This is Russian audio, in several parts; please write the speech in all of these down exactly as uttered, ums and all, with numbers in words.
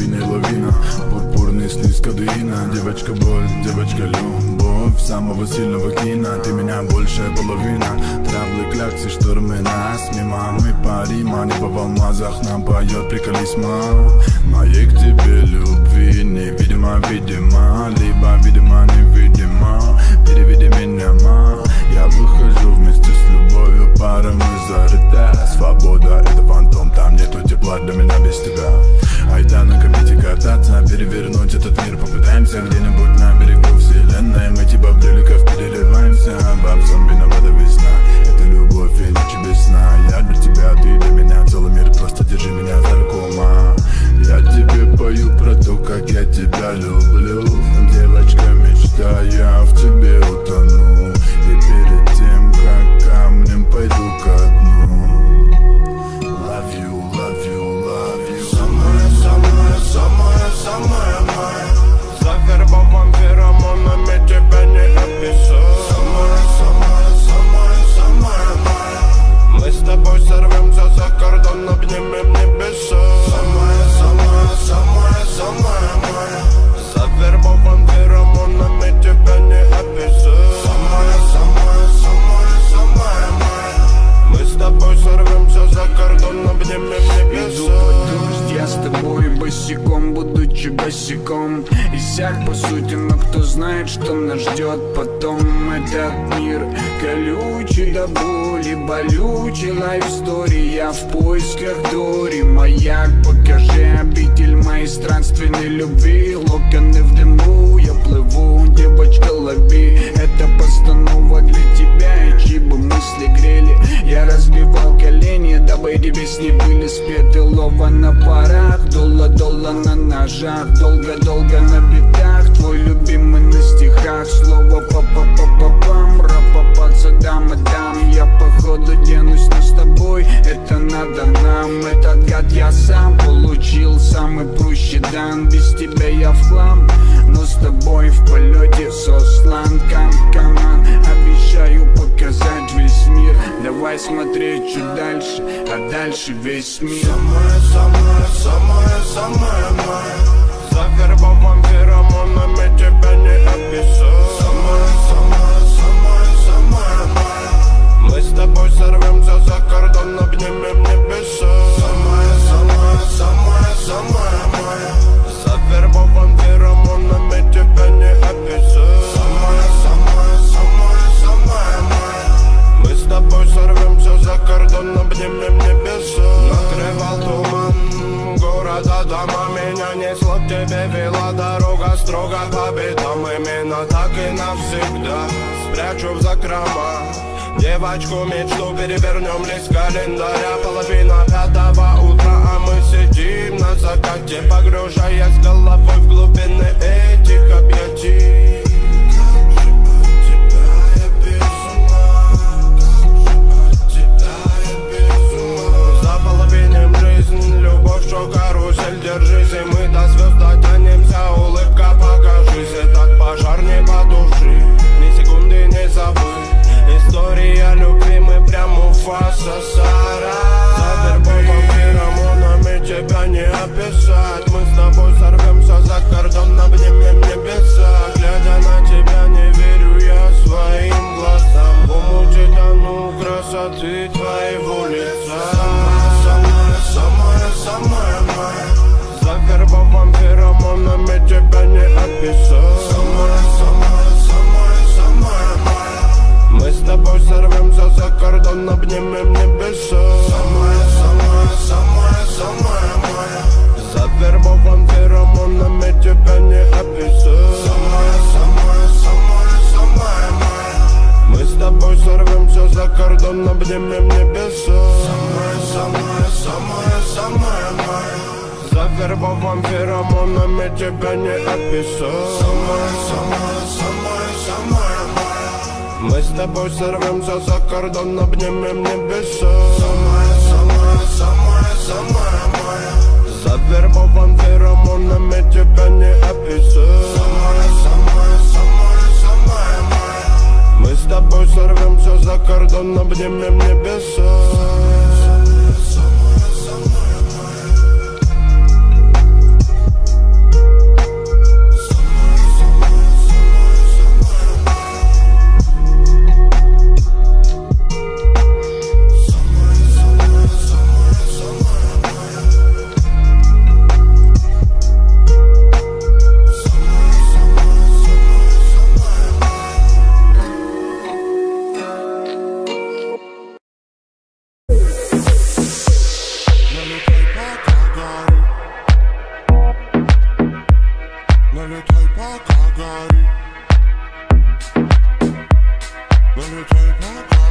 половиной лавина, пурпурный слиз кадеина. Девочка боль, девочка любовь самого сильного кино. Ты меня большая половина. Траблы, кляксы, штормы нас мимо. Мы парима, небо в алмазах нам поет приколисма. Моей к тебе любви невидимо, видимо, либо видимо, невидимо. Переведи меня, ма. Я выхожу вместе с любовью, пара мы зарыта. Свобода — это фантом, там нету тепла для меня без тебя. Айда на комете кататься, перевернуть этот мир попытаемся. Где-нибудь на берегу вселенной мы типа брюликов переливаемся. Бабсом виновата весна, это любовь и ночи без сна. Я для тебя, ты для меня, целый мир, просто держи меня за руку, ма. Я тебе пою про то, как я тебя люблю. Девочка мечта, я в тебе утону. И перед тем, как камнем пойду ко дну. Love you, love you, love you. Самая, самая, самая, самая моя. Завербован феромонами, тебя не описать. Самая, самая, самая, самая моя. Мы с тобой сорвемся за кордон, обнимем небеса. Самая, самая, самая, самая моя. Завербован феромонами, тебя не описать. Самая, самая, самая, самая моя. Мы с тобой сорвемся за кордон, обнимем небеса. Иду под дождь, я с тобой босиком, будучи босиком. Иссяк по сути, но кто знает, что нас ждет потом. Этот мир колючий до боли, болючий лайфстори. Я в поисках Дори, маяк, покажи обитель моей странственной любви. Локоны в дыму, я плыву, девочка, лови. Это постанова для тебя, и чьи бы мысли грели. Я разбивал колени, дабы эти песни были спеты. Лова на парах, долла-долла на ножах. Долго-долго на битах, твой любимый на стихах. Слово па-па-па-па-пам, ра-па-па, дам-дам. Я походу денусь, но с тобой это надо нам. Этот гад я сам получил, самый прущий дан. Без тебя я в хлам, но с тобой в полете сослан. Кам-каман, обещаю показать весь мир. Давай смотреть чуть дальше, а дальше весь мир. Самая, самая, самая, самая моя. Завербован феромонами, тебя не описать. Самая, самая, самая, самая моя. Мы с тобой сорвемся за кордон, обнимем небеса. Самая, самая, самая, самая моя. Завербован феромонами, тебя не описать. Самая, самая, самая, самая моя. Мы с тобой сорвемся за кордон, обнимем небеса. Накрывал туман города, дома, меня несло к тебе, вела дорога строго по битам. Именно так и навсегда спрячу в закрома девочку мечту, перевернем лист календаря. Половина пятого утра, а мы сидим на закате, погружаясь головой в глубины этих объятий. Карусель, держись, и мы до звезд дотянемся. Улыбка, покажись, и так пожар не потуши. Ни секунды не забыть. История любви, мы прям у фаса Сара. Завербован феромонами, тебя не описать. Мы с тобой сорвемся за кордон, обнимем небеса. Глядя на тебя, не верю я своим глазам. В омуте тону красоты твоего лица. Самая, самая, самая моя. Завербован феромонами, тебя не описать. Самая, самая, самая, самая моя. Мы с тобой сорвемся за кордон, обнимем небеса. Самая, самая, самая, самая моя. Завербован феромонами, тебя не описать. Самая, самая, самая, самая моя. Мы с тобой сорвемся за кордон, обнимем небеса. Самая, самая, самая, самая моя. Завербован феромонами, тебя не описать. Самая, самая, самая, самая моя. Мы с тобой сорвемся за кордон, обнимем небеса. Самая, самая, самая, самая моя. Завербован феромонами, тебя не описать. Самая, самая, самая, самая моя. Мы с тобой сорвемся за кордон, обнимем небеса.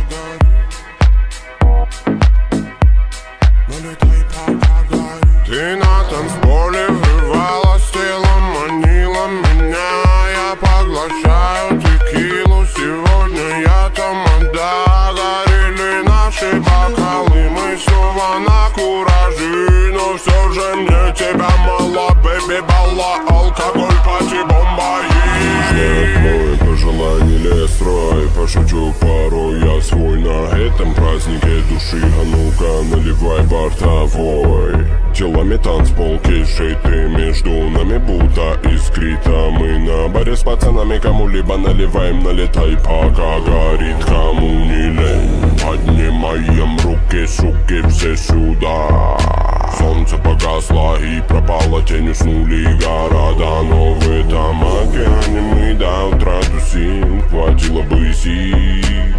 налетай, пока горит. Ты на танцполе врывалась, телом манила меня. Я поглощаю текилу, сегодня я тамада. Горели наши бокалы, мы снова на кураже. Но все же мне тебя мало, бэби, балла, алкоголь, пати, бомба. Мой пожелание лес строй, пошучу порой я свой на этом празднике души. А ну-ка наливай бортовой. Телами танцпол кишит, ты между нами будто искрита. Мы на баре с пацанами кому-либо наливаем, налетай, пока горит, кому не лень. Поднимаем руки, суки, все сюда. Солнце погасло и пропало, тень, уснули города. Но в этом океане мы до утра тусим, хватило бы сил.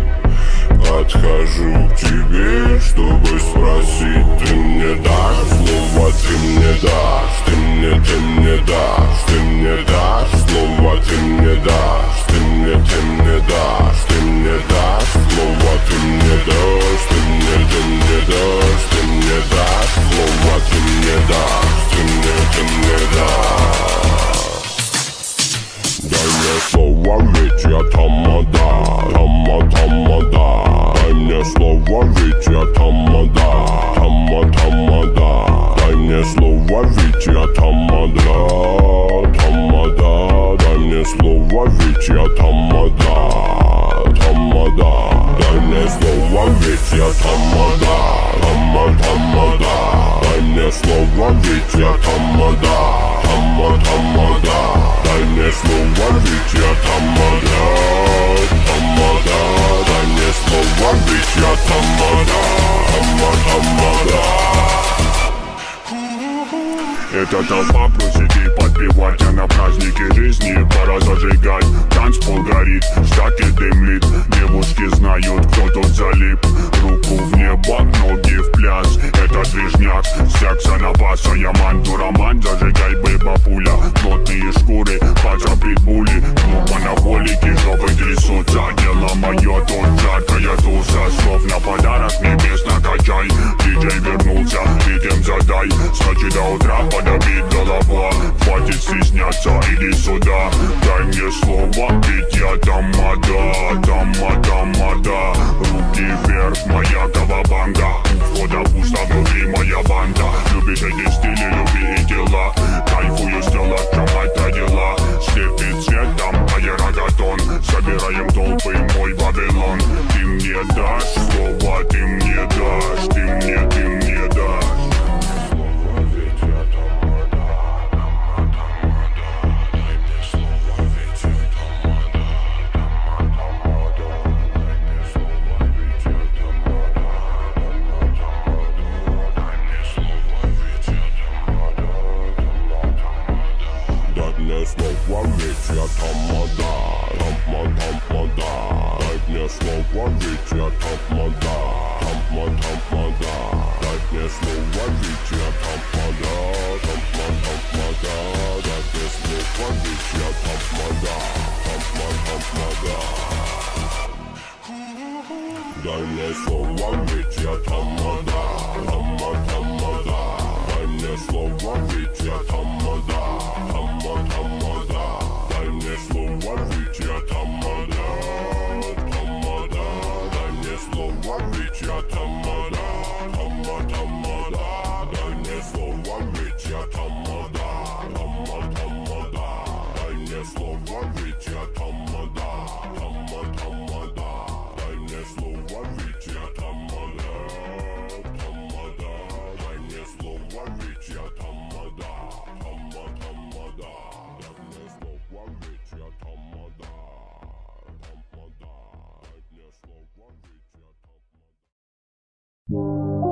Подхожу к тебе, чтобы спросить, ты мне дашь слово, ты мне дашь, ты мне, ты мне дашь, ты мне дашь слово, ты мне дашь, ты мне, ты мне дашь, ты мне дашь слово, ты мне дашь, ты мне, ты мне дашь, ты мне дашь слово, ты мне дашь, ты мне, ты мне дашь. Дай мне слово, ведь я тамада, тама, тамада. Дай мне слово, ведь я тамада, тама, тамада. Дай мне слово, ведь я тамада, тамада. Дай мне слово, ведь я тамада, тамада. Дай мне слово, ведь я тамада, тама, тамада. Дай мне слово, ведь я тамада, тама, тамада. Дай мне слово, ведь я тамада, тамада. Дай мне слово, ведь я тамада, тама, тамада. Эта толпа просит и подпевать, а на празднике жизни пора зажигать. Танцпол горит, штаки дымлит, девушки знают, кто тут залип. Руку в небо, ноги в пляс, это движняк, секса напаса. Я манту-роман, зажигай, бэба, пуля. Плотные шкуры, паца притбули, клуб анаболики, жопы трясутся. Дело мое, тут жаркая туса, слов на подарок небес накачай. Диджей вернулся, ритм задай, с ночи до утра подобит голова. Хватит стесняться, иди сюда. Дай мне слово, ведь я тамада, тама, тамада. Руки вверх, моя кавабанга. У входа пусто, внутри моя банда. Любишь эти стили, люби и дела. Кайфую, стела, мать родила. Слепит цветом, аэрогатон. Собираем толпы, мой Вавилон. Ты мне дашь слово, ты мне дашь, ты мне, ты мне дашь. Слово, ведь я тамада, тама, тамада. Дай мне слово, ведь я тамада, тама, тамада. Дай мне слово, ведь я тамада, тама, тамада. Дай мне слово, ведь я тамада, тама, тамада. Дай мне слово, ведь я тамада, тама, тамада. Дай мне слово, ведь я тамада, тама, тамада. Дай мне слово, ведь я тамада, тамада. Дай мне слово, ведь я тамада, тама, тамада. Дай мне слово, ведь я тамада, тама, тамада. Дай мне слово, ведь я тамада, тама, тамада. Дай мне слово, ведь я тамада, тамада. Дай мне слово, ведь я тамада, тама, тамада. Дай мне слово, ведь я тамада, тамада. Дай мне слово, ведь я тамада.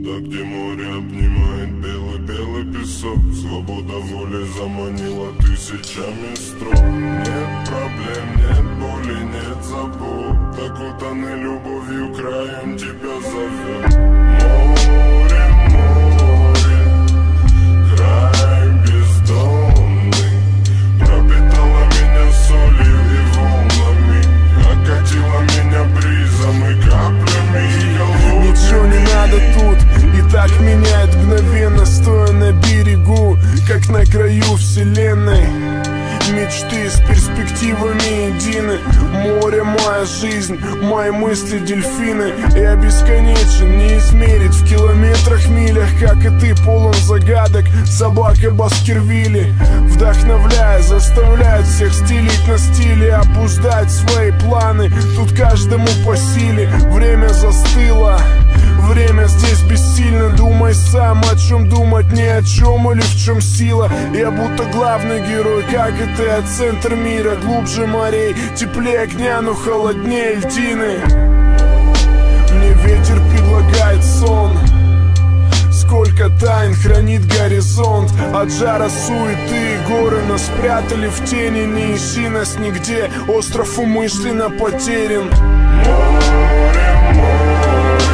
Туда, где море обнимает белый-белый песок. Свобода воли заманила тысячами строк. Нет проблем, нет боли, нет забот. Окутаны любовью, краем тебя зовет. Море, море, край бездонный, пропитала меня солью и волнами, окатила меня бризом и каплями. Ничего не надо тут, и так меняет мгновенно, стоя на берегу, как на краю вселенной. Мечты с перспективами едины. Море моя жизнь, мои мысли дельфины. Я бесконечен, не измерить в километрах, милях, как и ты, полон загадок. Собака Баскервилли, вдохновляя, заставляет всех стелить на стиле, обуздать свои планы. Тут каждому по силе. Время застыло, время здесь бессильно. Думай сам, о чем думать, ни о чем или в чем сила. Я будто главный герой, как и ты, от центр мира. Глубже морей, теплее огня, но холоднее льдины. Мне ветер предлагает сон. Сколько тайн хранит горизонт. От жара суеты горы нас спрятали в тени. Не ищи нас нигде, остров умышленно потерян. Море, море,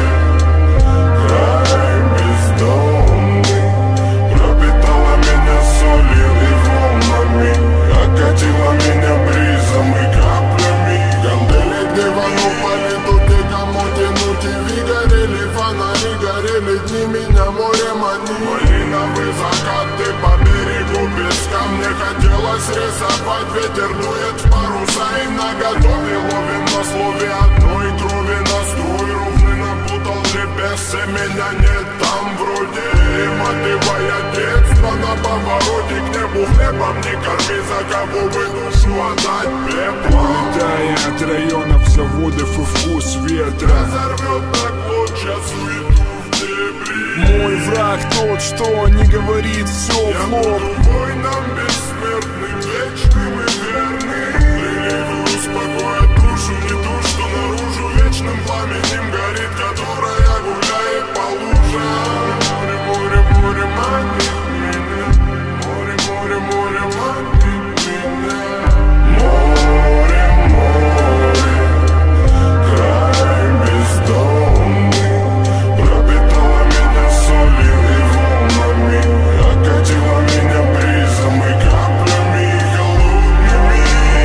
край бездонный, пропитала меня солью и волнами, окатила меня бризом и каплями. Гандели, где вану пали, тут никому тянуть. И ви горели, фонари горели, дни меня море мани. Малиновый закаты по берегу песка. Мне хотелось рисовать, ветер дует в паруса. И наготове ловим на слове одной крови. Настрой ровный напутал лепес, и меня нет там вроде. И мотивая детство на повороте к небу. Хлебом не корми, за кого бы душу отдать пеплом. Летая от районов, заводов и вкус ветра, разорвет так лучше суету в дебри. мой враг тот, что не говорит все Я в лоб. буду воином бессмертным, вечным и верным. Приливы успокоят душу, не ту, что наружу. Вечным пламенем горит, которая гуляет по лужам. Море, море, море манит меня. Море, море, море манит меня. Море, море, край бездонный, пропитала меня солью и волнами, окатила меня бризом и каплями холодными.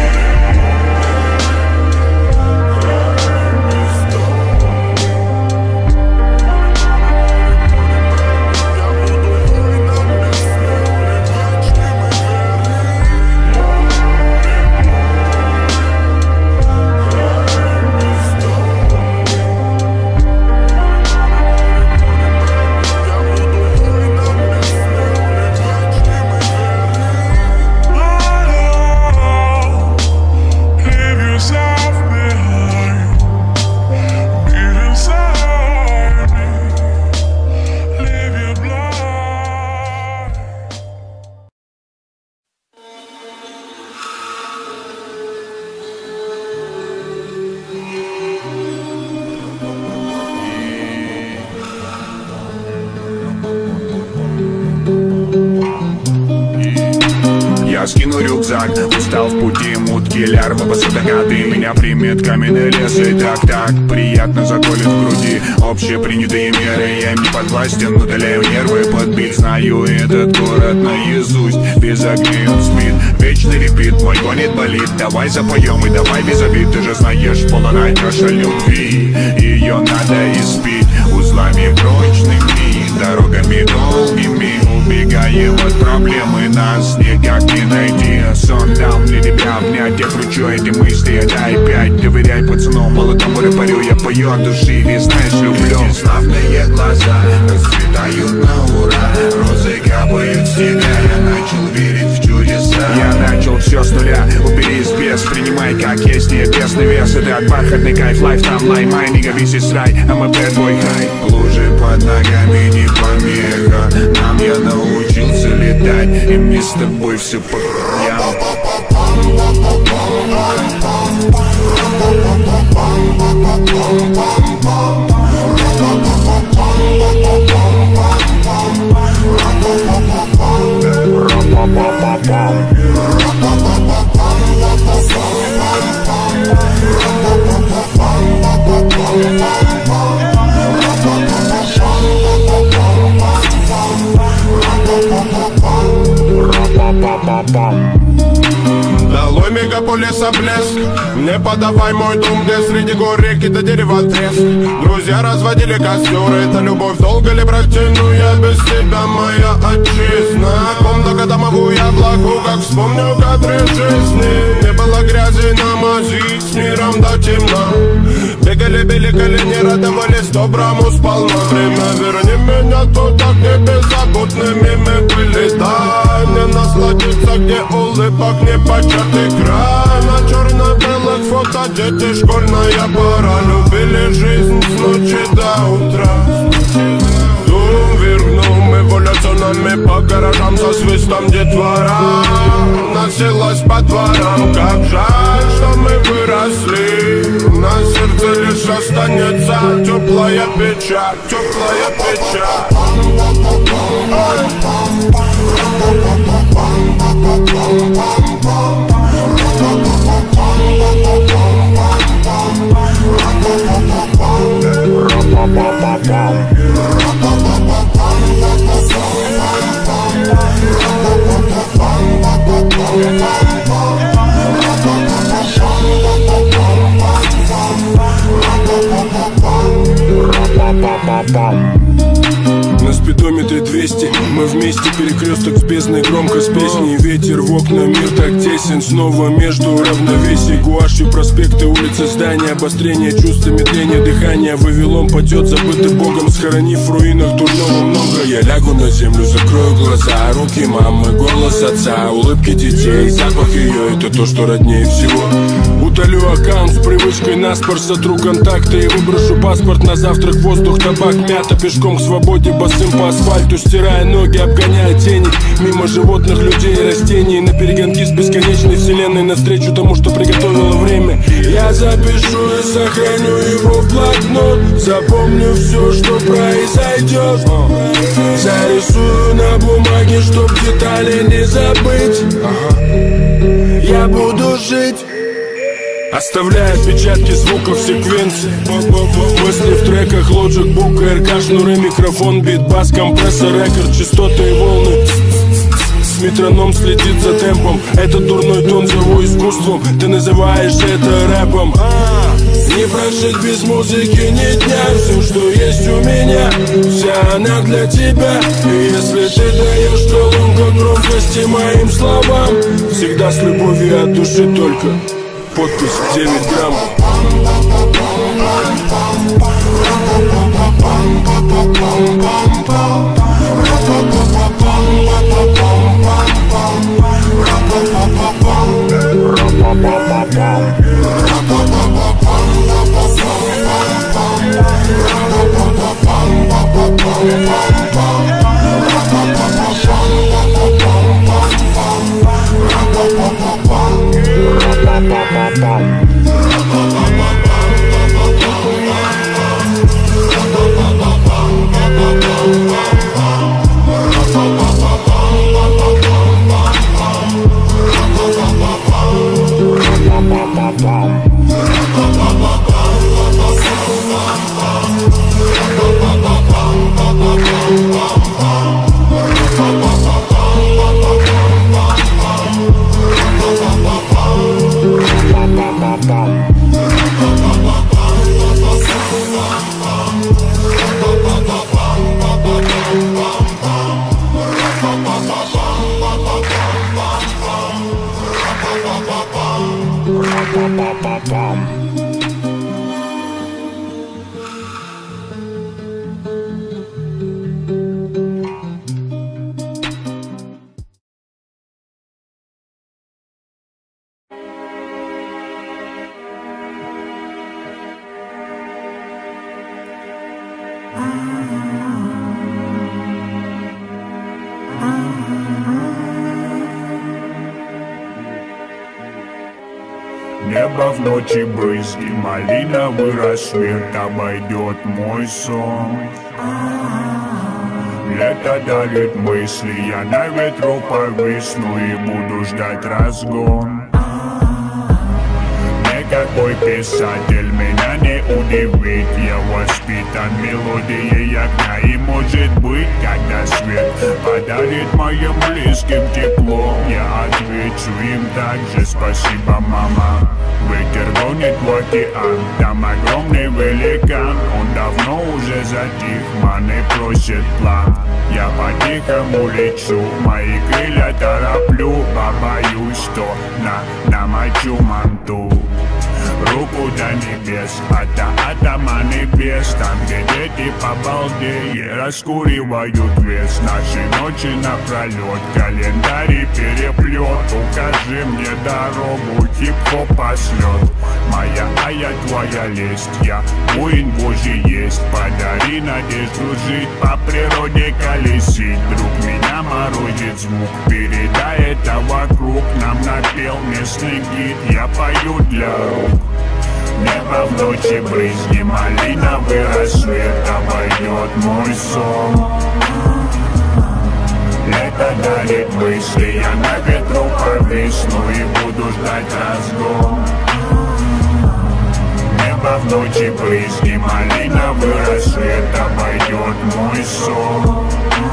Край бездонный, я буду воином бессмертным, вечным и верным. Край бездонный, я буду воином бессмертным, вечным и верным. Leave yourself behind. Get inside me. Live your blind. Я скину рюкзак, устал в пути, мутки, лярвы, посадокаты. Меня примет каменный лес, и так-так приятно заколет в груди. Общепринятые меры, я им не подвластен, но доляю нервы подбит. Знаю этот город наизусть, без огней он спит. Вечный репит, мой гонит болит. Давай запоем и давай без обид. Ты же знаешь, полная чаша любви, ее надо испить узлами прочными, дорогами долгими. Убегаем от проблемы, нас никак не найти. Сон дал мне тебя обнять, я кручу эти мысли, дай пять. Доверяй пацану, молодому море парю, я пою от души, ведь знаешь, люблю. Славные глаза расцветают на ура, розы капают с тебя, я начал верить в чудеса. Я начал все с нуля, убери из без, принимай как есть, небесный вес. Это от бархатный кайф, лайф там лаймай, не говись и срай, а мы твой хай. Лужи под ногами не помеха, нам я научился летать, и мне с тобой все по краям. Bum, bum, bum, bum, bum. блеск. Не подавай мой дом, где среди гор реки до дерева треск. Друзья разводили костер, это любовь долго ли протяну я без тебя, моя отчизна. Комната домовую яблоку, как вспомню кадры жизни. Не было грязи на мази, с миром до темна. Бегали, били колени, радовались доброму сполна. Время верни меня туда, где беззаботными мы были. Дай мне насладиться, где улыбок не початый край. На черно-белых фото дети, школьная пора. Любили жизнь с ночи до утра. Дум вверхнул, мы эволюционами по гаражам со свистом детвора. Носилась по дворам, как жаль, что мы выросли. На сердце лишь останется теплая печаль, теплая печаль. На спидометре двести, мы вместе, перекресток с бездной, громко с песней. Ветер в окна, мир так тесен, снова между равновесий. Гуашью проспекты, улицы, здания, обострение чувства, медление дыхания. Вавилон падет, забытый Богом, схоронив в руинах дурного много. Я лягу на землю, закрою глаза, руки мамы, голос отца, улыбки детей, запах ее, это то, что роднее всего. Удалю аккаунт с привычкой наспор, сотру контакты и выброшу паспорт на завтрак. Воздух, табак, мята, пешком к свободе, босым по асфальту, стирая ноги, обгоняя тени. Мимо животных, людей и растений, на перегонки с бесконечной вселенной, навстречу тому, что приготовило время. Я запишу и сохраню его в блокнот, запомню все, что произойдет. Зарисую на бумаге, чтоб детали не забыть. Я буду жить, оставляя отпечатки звуков секвенции. Мысли в треках, Logic, Book, эр ка, шнуры, микрофон, бит, бас, компрессор, рекорд, частоты и волны. Метроном следит за темпом, этот дурной тон зову искусством. Ты называешь это рэпом. Не прожить без музыки ни дня. Все, что есть у меня, вся она для тебя. И если ты даешь колонку громкости моим словам, всегда с любовью от души только. Подпись девять грамм. Небо в ночи брызги, малиновый рассвет обойдет мой сон. Лето дарит мысли, я на ветру повисну и буду ждать разгон. Никакой писатель меня не удивит. Я воспитан мелодией огня. И может быть, когда свет подарит моим близким тепло, я отвечу им также: спасибо, мама. Ветер гонит в океан, там огромный великан. Он давно уже затих, маны просит план. Я по-тихому лечу, мои крылья тороплю. Побоюсь, что на, намочу манту. Руку до небес, ата атома небес. Там, где дети по балде раскуривают вес. Наши ночи напролет, календарь переплет. Укажи мне дорогу, хип-хоп пошлет. Моя, а я твоя лесть, я воин Божий есть. Подари надежду жить, по природе колесить. Друг меня морозит звук, передай это вокруг. Нам напел местный гид, я пою для рук. Небо в ночи брызги, малиновый рассвет обойдет мой сон. Лето дарит мысли, я на ветру повисну и буду ждать разгон. Небо в ночи брызги, малиновый рассвет обойдет мой сон.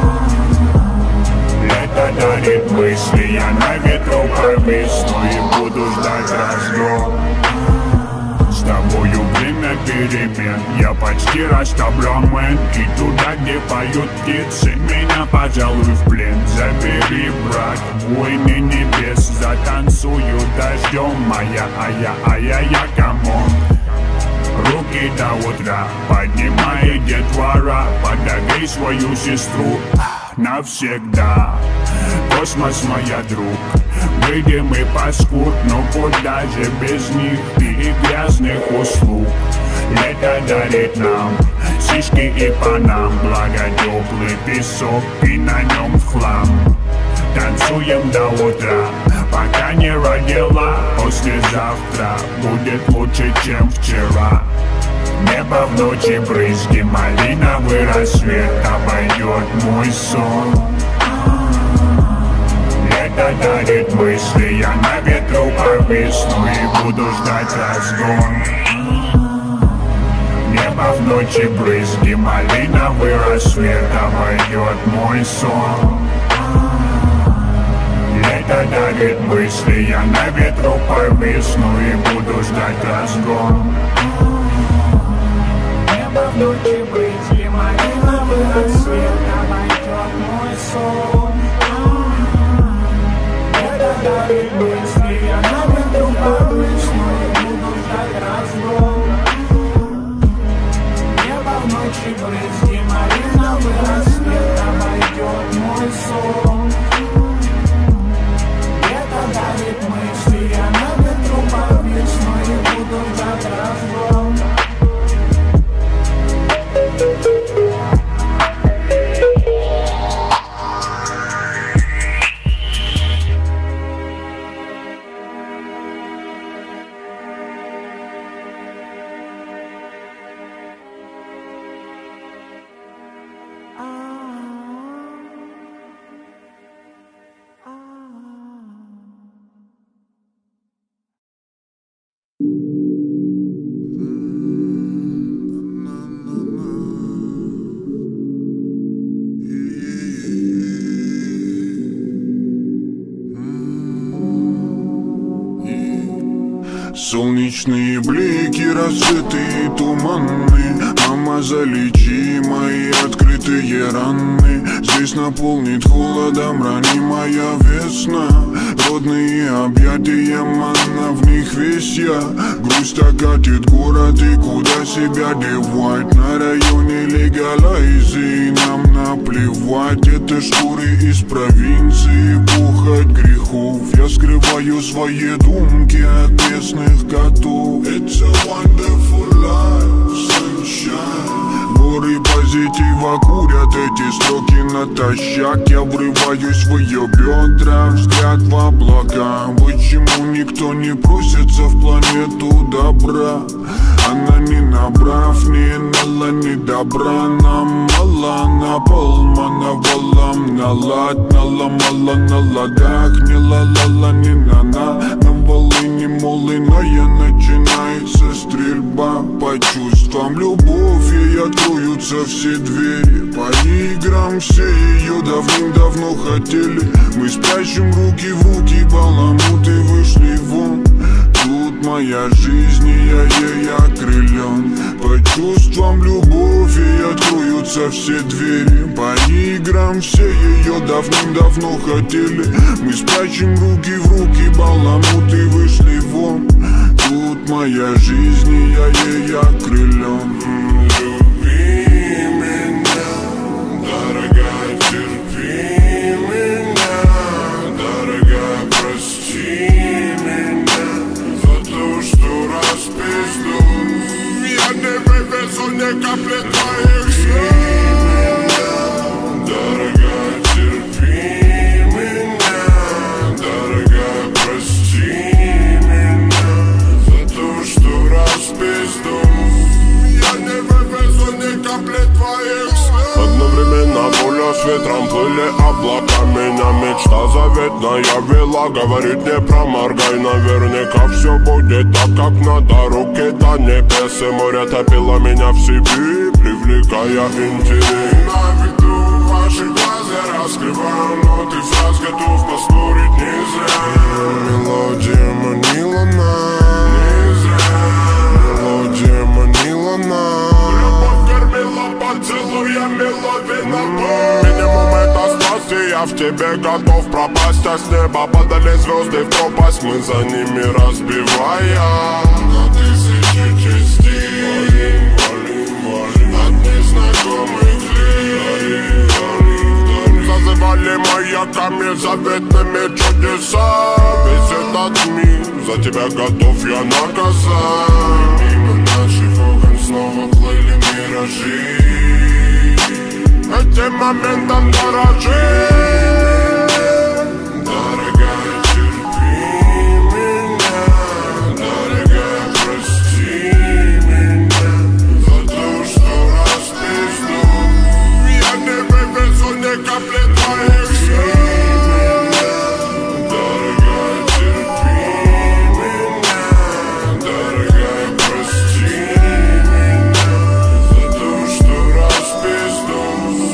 Лето дарит мысли, я на ветру повисну и буду ждать разгон. С тобою время перемен, я почти растаблен. И туда, где поют птицы, меня, пожалуй, в плен забери, брат, войны небес. Затанцую дождем, моя, а я, а я, я, камон. Руки до утра, поднимай детвора. Подогрей свою сестру навсегда. Космос, моя друг, выйдем и паскуд, но куда же без них и грязных услуг. Лето дарит нам сиськи и панам, благо теплый песок и на нем в хлам. Танцуем до утра, пока не родила. Послезавтра будет лучше, чем вчера. Небо в ночи брызги, малиновый рассвет обойдет мой сон. Лето дарит мысли, я на ветру повисну и буду ждать разгон. Небо в ночи брызги, малиновый рассвет обойдет мой сон. Лето дарит мысли, я на ветру повисну и буду ждать разгон. Небо в ночи брызги, малиновый рассвет обойдет мой сон. Лето дарит мысли, я на ветру повисну и буду ждать разгон. Небо в ночи брызги, малиновый рассвет обойдет мой сон. Лето дарит мысли, я на ветру повисну и буду ждать разгон. Солнечные блики, рассветы туманны. Мама, залечи мои открытые раны. Здесь наполнит холодом ранимая весна. Родные объятия, манна, в них весь я. Грусть окатит город, и куда себя девать? На районе легалайзы нам наплевать. Это шкуры из провинции, пухоть грехов. Я скрываю свои думки от местных котов. It's a wonderful life, sunshine. Горы позитива курят эти строки натощак. Я врываюсь в ее бедра, взгляд в облака. Почему никто не просится в планету добра? Она не набрав, не нала, не добра. Нам мало, на полмана вала. нам наладь, наломала на ладах, не ла-ла-ла, не на-на. На Волыни молыная начинается стрельба. По чувствам любовь, ей откроются все двери. По играм все ее давным-давно хотели. Мы спрячем руки в руки, баламуты вышли вон. Тут моя жизнь, и я ей окрылен. По чувствам любовь, ей откроются все двери. По играм все ее давным-давно хотели. Мы спрячем руки в руки, баламуты вышли вон. Тут моя жизнь, и я ей окрылен. Люби меня, дорогая, терпи меня, дорогая, прости меня за то, что распиздусь. Я не вывезу ни капли твоих слез. Дорогая, терпи меня, дорогая, прости меня за то, что распиздусь. Я не вывезу ни капли твоих слез. Одновременно пуля с ветром плыли облака. Меня мечта заветная вела. Говорит, не проморгай, наверняка все будет так, как надо. Руки-то небес и море топило меня в себе, привлекая интерес. На виду ваши глаза раскрываю ноты фраз, готов поспорить не зря. Мелодия манила нас, Не зря. мелодия манила нас. Любовь кормила поцелуями, ловила боль. Минимум это страсти, я в тебе готов пропасть. А с неба падали звезды в пропасть, мы за ними разбивая На тысячи частей от незнакомых лиц. зазывали маяками заветными чудесами. Весь этот мир за тебя готов я наказать. Мимо наших окон снова плыли миражи. Этим моментом дорожи. Дорогая, терпи меня, дорогая, прости меня за то, что распиздусь. Я не вывезу ни капли твоих слез. Дорогая, терпи меня, дорогая, прости меня за то, что распиздусь.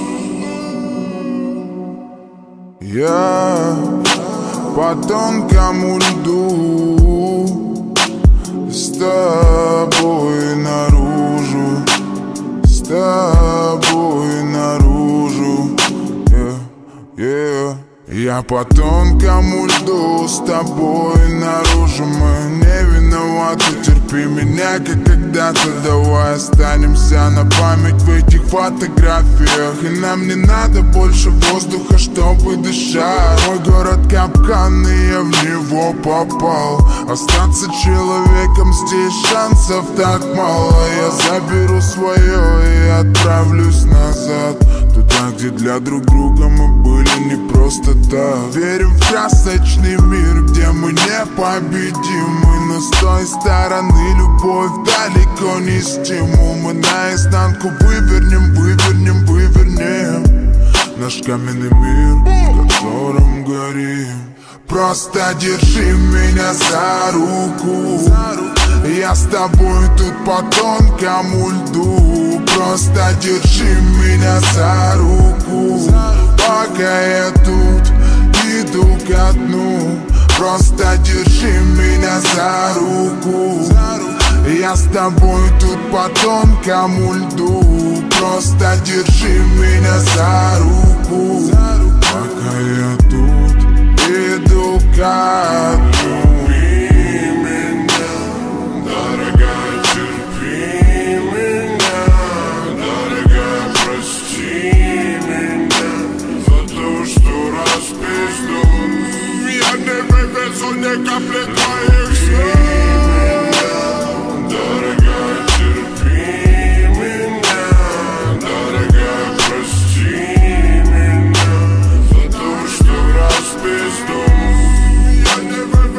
Я по тонкому льду с тобой наружу, с тобой наружу, yeah, yeah. Я по тонкому льду с тобой наружу. Мы не виноваты, терпи меня, как когда-то. Давай останемся на память в этих фотографиях. И нам не надо больше воздуха, чтобы дышать. Мой город капкан, и я в него попал. Остаться человеком здесь шансов так мало. Я заберу свое и отправлюсь назад, туда, где для друг друга мы были не просто так. Верим в красочный мир, где мы непобедимы. Но с той стороны любовь далеко не стимул. Мы наизнанку вывернем, вывернем, вывернем наш каменный мир, в котором горим. Просто держи меня за руку, я с тобой тут по тонкому льду. Просто держи меня за руку, пока я тут иду ко дну. Просто держи меня за руку, я с тобой тут по тонкому льду. Просто держи меня за руку, пока я тут иду ко дну. Ни капли твоих слез. Дорогая, терпи меня, дорогая, прости меня за то, что распиздусь. Я не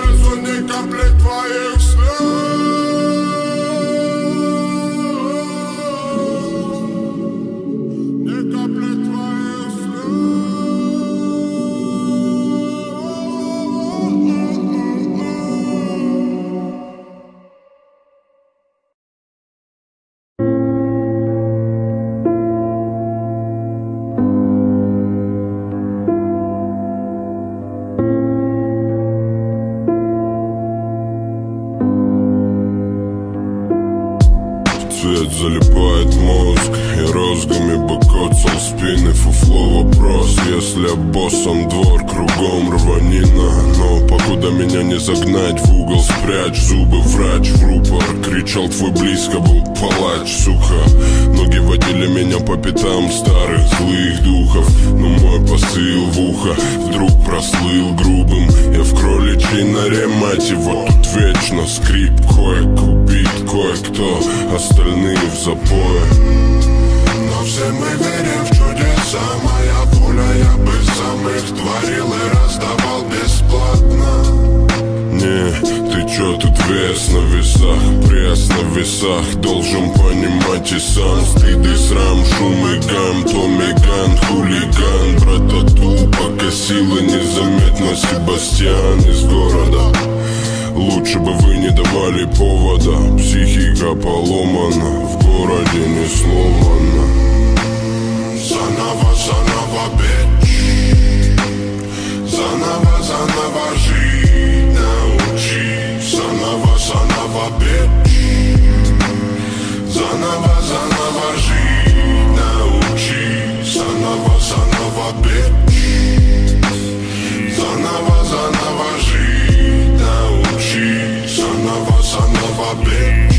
Сол спины, фуфло, вопрос. Если боссом двор, кругом рванина. Но покуда меня не загнать в угол, спрячь зубы, врач в рупор. Кричал, твой близко был палач, сука. Ноги водили меня по пятам старых злых духов. Но мой посыл в ухо вдруг прослыл грубым. Я в кроличьей норе, мать его, тут вечно скрип. Кое-кто убит, кое-кто, остальные в запое. Но все мы верим в чудеса. Моя пуля, я бы сам их творил и раздавал бесплатно. Не, ты чё тут вес на весах, пресс на весах. Должен понимать и сам стыд и срам, шум и гам. Томми Ган, хулиган, братату, пока силы незаметно. Себастьян из города, лучше бы вы не давали повода. Психика поломана, в городе не сломана. Заново, заново, бич. Заново, заново жить научи. Заново, заново, бич. Заново, заново жить научи. Заново, заново, бич. Заново, заново жить научи. Заново, заново, бич.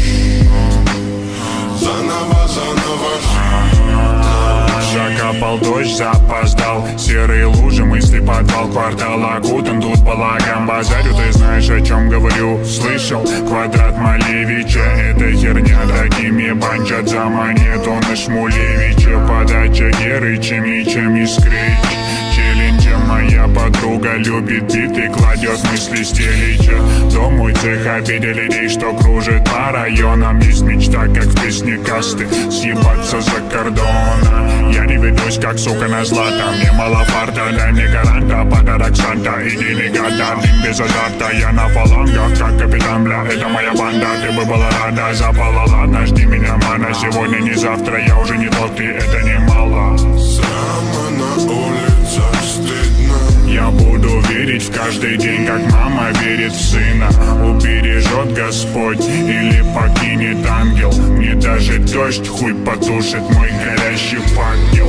Заново, заново жить научи. Закопал дождь, запоздал. Серые лужи, мысли, подвал, квартал окутан. Тут балаган, базарю, ты знаешь, о чем говорю. Слышал, квадрат Малевича. Это херня, такими банчат за монету на Шмулевича. Подача Геры, чем ничем не скрыть. Челленджа моя подруга любит биты, кладет мысли стелича. Дом мой цех, обидели людей, что кружит по районам. Есть мечта, как в песне касты, съебаться за кордона. Я не ведусь, как сука на злато. Мне мало фарта, дай мне гаранта. Подарок Санта, иди не гада. Дым без азарта, я на фалангах, как капитан, бля, это моя банда. Ты бы была рада, запала, ладно, жди меня, мана. Сегодня, не завтра, я уже не тот, ты, это немало. Срама на улицах стыдно. Я буду верить в каждый день, как мама верит в сына. Убережет Господь или покинет ангел. Мне даже дождь хуй потушит мой горящий факел.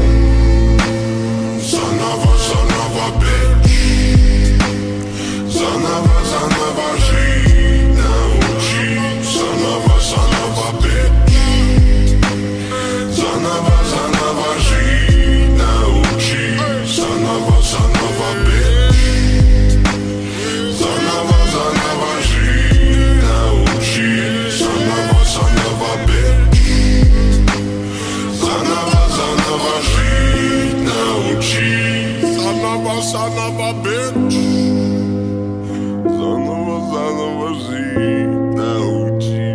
Заново, заново, бич. Заново, заново жить научи. Заново, заново, бич. Заново, заново жить научи. Заново, заново, бич. Заново, заново жить научи. Заново, заново, бич. Заново, заново жить научи. Заново, заново, бич. Заново, заново жить научи.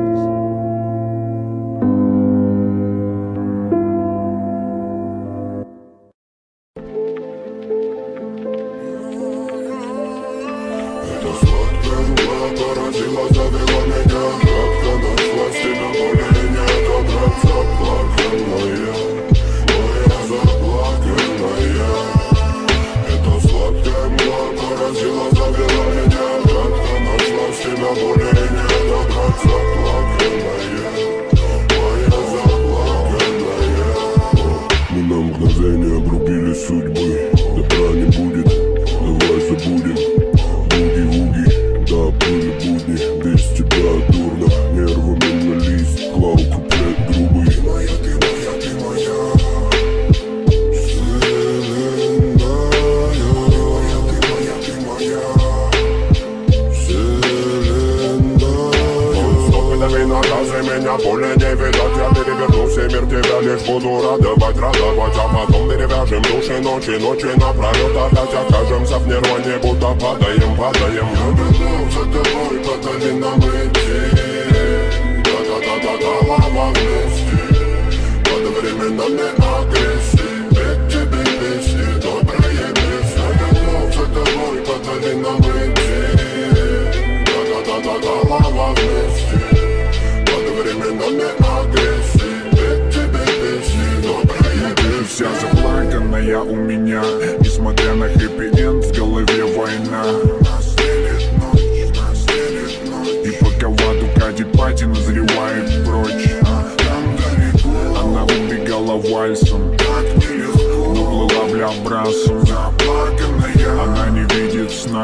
Это сладкая мгла поразила, завела меня. Как-то нашла с тебя более нет. Брат, заплаканная, моя заплаканная. Это сладкая мгла поразила, завела меня. Как-то нашла с тебя более нет. Брат, заплаканная, моя заплаканная. Мы на мгновение обрубили судьбы. Добра не будет, давай забудем. Буги-вуги, да, были будни. Без тебя дурно, нервами на лист. Клал куплет грубый. Ты моя, ты моя, ты моя. Вселенная. Ты моя, ты моя, ты моя. Вселенная. Он дави наказы, меня более не видать. Я переверну все мир, тебя лишь буду радовать, радовать. А потом перевяжем души ночи, ночи напролет. Опять окажемся в нирване, будто падаем, падаем. Я готов за тобой по долинам идти. Да-да-да-да-да, лава вместе. Под временами агрессии. Ведь тебе песни, добрые песни. Я готов за тобой по долинам идти. Да-да-да-да-да, лава вместе. Под временами агрессии. Ведь тебе песни, добрые песни. Вся заплаканная у меня, несмотря на хэппи-энд, в голове война. Настелит ночь, настелит ночь. И пока в аду катит пати, назревает прочь. Там далеко она убегала в вальсом. Уплыла бля брасом. Она не видит сна.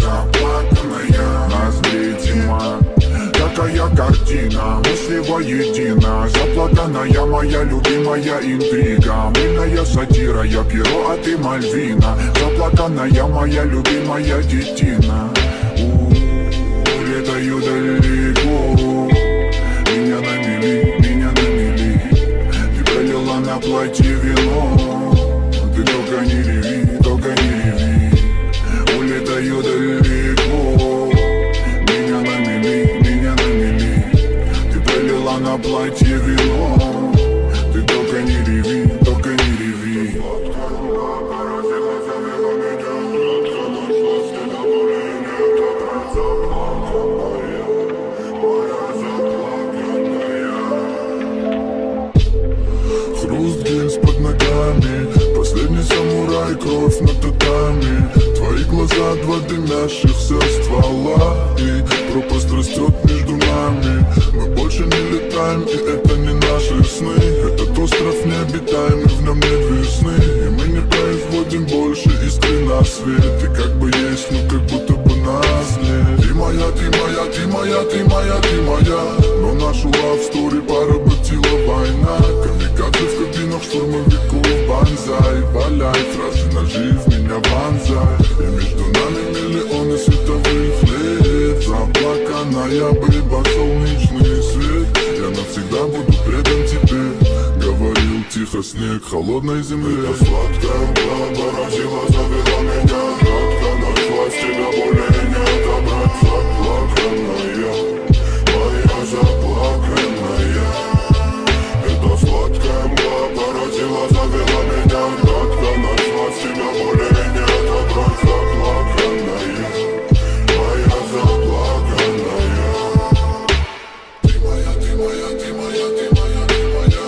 Ноздрей тьма. Такая картина, мысли воедино. Заплаканная моя любимая интрига. Мыльная сатира, я перо, а ты Мальвина. Заплаканная моя любимая детина. У-у-у, летаю далеко. Меня намели, меня намели. Ты пролила на платье вино. Ты только не реви, только не реви. Улетаю далеко. Меня намели, меня намели. Ты пролила на платье вино. Ты только не реви, только не реви. Хруст гильз под ногами. Последний самурай, кровь на татами. Твои глаза, два дымящихся ствола. И пропасть растет между нами. Мы больше не летаем, и это не наши сны. Этот остров необитаемый, в нем нет весны. И мы не производим больше искры на свет. И как бы есть, но как будто бы нас нет. Ты моя, ты моя, ты моя, ты моя, ты моя. Но нашу love story поработила война. Камикадзе в кабинах штурмовиков, банзай. Валяй, фразы ножи в меня вонзай. И между нами миллионы световых лет. Заплаканная быба, солнечный свет. Я навсегда буду предан тебе. Говорил тихо снег холодной земле. Это сладкая мгла поразила, завела меня. Гадко нашлась, тебя более не отобрать. Заплаканная, моя заплаканная. Это сладкая мгла поразила, завела меня. Гадко нашлась, тебя более не отобрать. Заплаканная, моя заплаканная. Ты моя, ты моя, ты моя, ты моя, ты моя.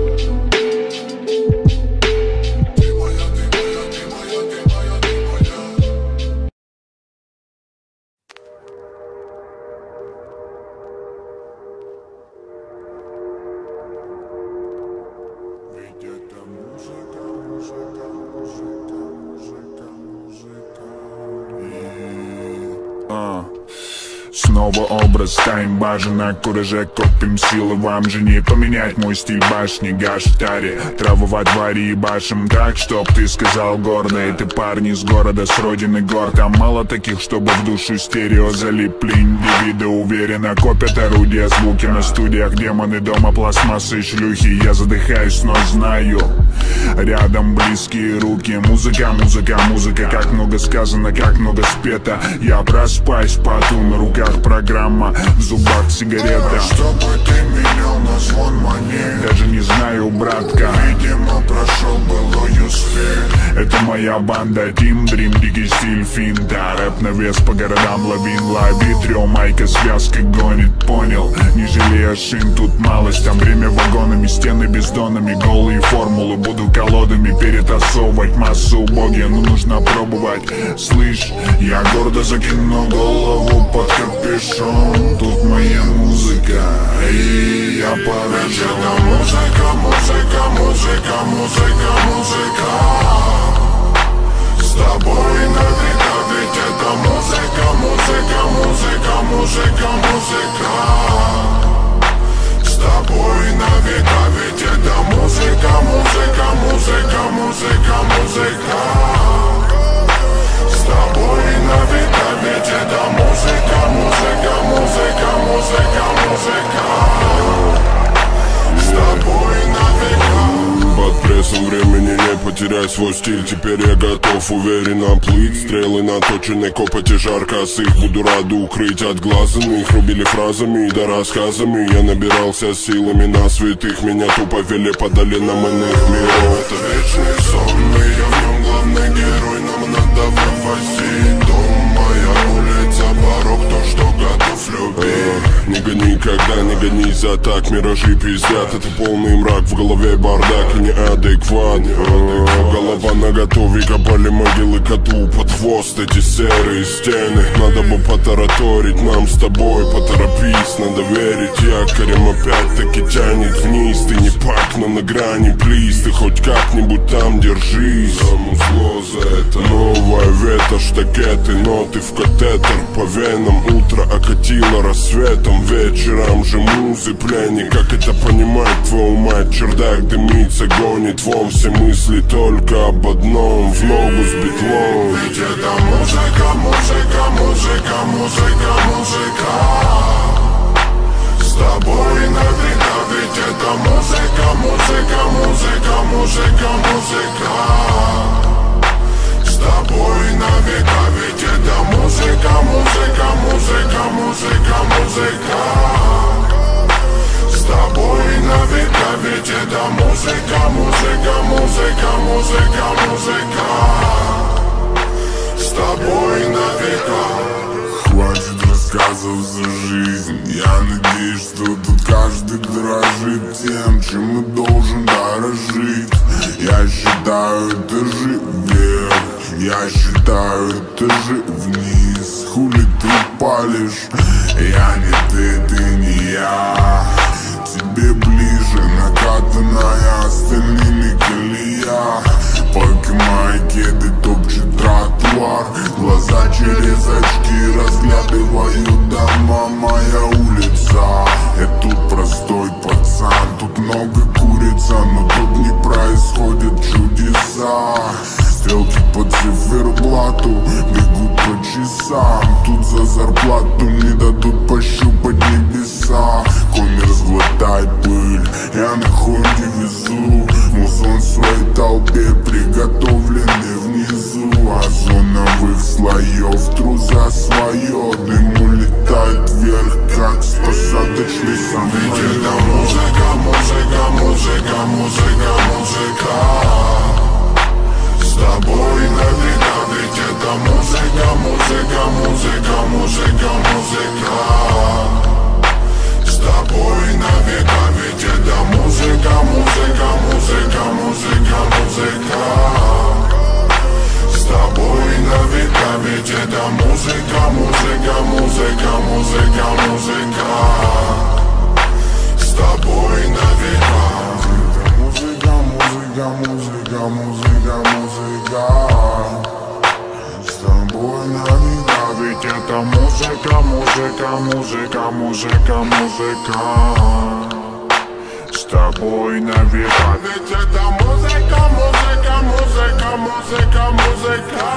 Ты моя, ты моя, ты моя, ты моя, ты моя. Ведь это музыка, музыка, музыка, музыка, музыка. А. Снова образ таймбажа на кураже. Копим силы, вам же не поменять мой стиль башни. Гаштари, траву во дворе ебашим так, чтоб ты сказал гордо. Это парни с города, с родины гор. Там мало таких, чтобы в душу стерео залипли. Индивиды уверенно копят орудия, звуки на студиях. Демоны дома, пластмассы и шлюхи. Я задыхаюсь, но знаю, рядом близкие руки. Музыка, музыка, музыка. Как много сказано, как много спето. Я проспаюсь, поту на руках программа, в зубах сигарета. Чтобы ты менял на звон монет. Даже не знаю, братка. Видимо, прошел былую сферу. Это моя банда, Тим Дрим, дикий стиль финта. Рэп на вес по городам, лавин, лови. Трё, майка, связка гонит, понял. Не жалея шин, тут малость. Там время вагонами, стены бездонами. Голые формулы, буду колодами перетасовывать. Массу убогие, но нужно пробовать. Слышь, я гордо закину голову под капюшон. Тут моя музыка, и я поражен. Это музыка, музыка, музыка, музыка, музыка. С тобой навека, ведь это музыка, музыка, музыка, музыка, музыка. С тобой навека, ведь это музыка, музыка, музыка, музыка, музыка. С тобой навека, ведь это музыка, музыка, музыка, музыка, музыка. С тобой навека. Под прессом времени не потеряй свой стиль. Теперь я готов уверенно плыть. Стрелы наточены, копоти жар косых. Буду рад укрыть от глаз иных. Рубили фразами да рассказами. Я набирался силами на святых. Меня тупо вели по долинам иных миров. Это вечный сон, и я в нем главный герой. Нам надо вывозить дом. Моя улица, порог, то, что готов любить. Не гони, когда не гонись нельзя так, миражи пиздят. Это полный мрак, в голове бардак и неадекват. Голова наготове, копали могилы коту под хвост. Эти серые стены, надо бы потараторить нам с тобой. Поторопись, надо верить якорем, опять-таки тянет вниз. Ты не пак, но на грани, плиз. Ты хоть как-нибудь там держись. Замусло за это новая вета, штакеты, ноты в катетер. По венам утро окатило рассветом. Вечером же музы пленник. Как это понимать, твою мать? Чердак дымится, гонит вон. Все мысли только об одном, в ногу с битлом. Ведь это музыка, музыка, музыка, музыка, музыка. С тобой навека, ведь это музыка, музыка, музыка, музыка, музыка. С тобой навека, ведь это музыка, музыка, музыка, музыка, музыка. С тобой навека, ведь это музыка, музыка, музыка, музыка, музыка. С тобой навека. Хватит рассказов за жизнь. Я надеюсь, что тут каждый дорожит тем, чем и должен дорожить. Я считаю этажи вверх, я считаю этажи вниз. Хули ты палишь? Я не ты, ты не я. Тебе ближе накатанная остальными колея. Пока мои кеды топчет тротуар. Глаза через очки разглядывают дома. Моя улица. Я тут простой пацан. Тут много курица, но тут не происходят чудеса. Стрелки по циферблату бегут по часам. Тут за зарплату не дадут пощупать небеса. Коммер, сглотай пыль, я на хонде везу музон своей толпе, приготовленный внизу. Озоновых слоев труза свое. Дым улетает вверх, как с посадочной самолет. Ведь это музыка, музыка, музыка, музыка, музыка. С тобой навека, ведь это музыка, музыка, музыка, музыка, музыка. С тобой навека, ведь это музыка, музыка, музыка, музыка, музыка. С тобой навека, ведь это музыка, музыка, музыка, музыка, музыка. С тобой навека. Музыка, музыка, музыка, музыка, музыка. С тобой навека, ведь это музыка, музыка, музыка, музыка, музыка. С тобой навека, Ведь это музыка, музыка, музыка, музыка, музыка.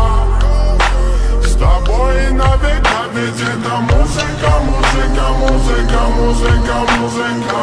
С тобой навека, ведь это музыка, музыка, музыка, музыка, музыка.